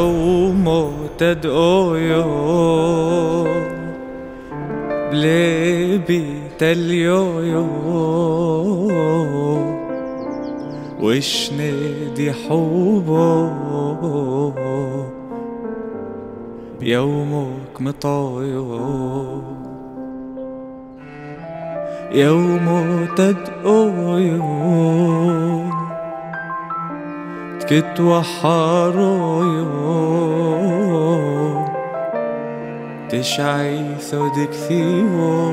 يوم تدعو بليبي تليو وش نادي حوبو يومك مطايو يوم تدعو تكت وحارويو تشعي ثودك ثيو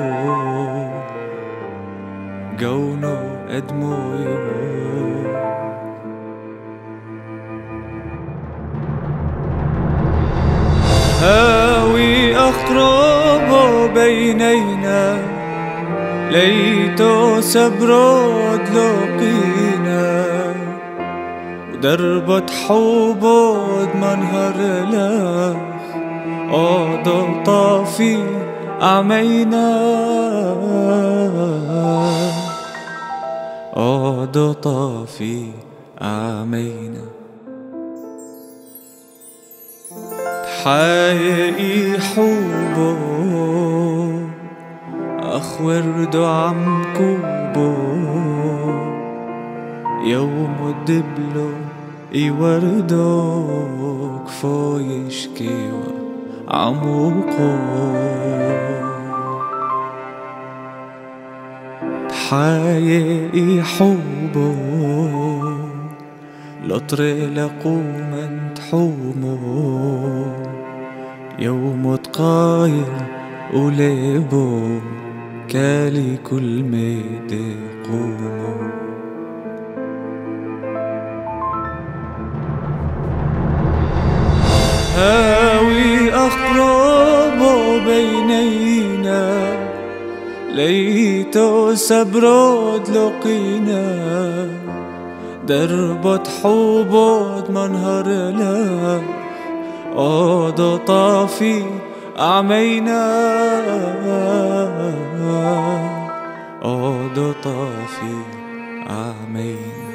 قونو أدمويو هاوي أقرب بينينا ليتو سبرود لقينا ودربة حوبود منهر لخ أوضو طافي أعمينا أوضو طافي أعمينا تحايقي حوبو أخ وردو عم كوبو يوم الدبلو يوردو كفو يشكيوا عموقو تحايقي حوبو لطري لقوما تحومو يوم تقايل وليبو كالي كل ميدي قومو هاوي أقرب بينينا ليتو سبرود لقينا دربة حوبود منهر لك أوضو طافي أعمينا أوضو طافي أعمينا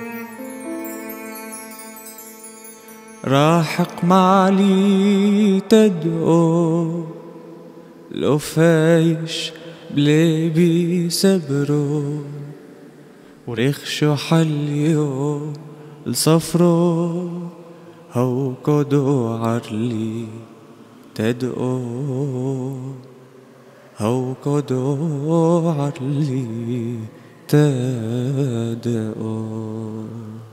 راحق معلي تدعو لو فايش بليبي سبرو وريخشو حليو الصفرو هو كودو عرلي تدعو هو كودو عرلي تدعو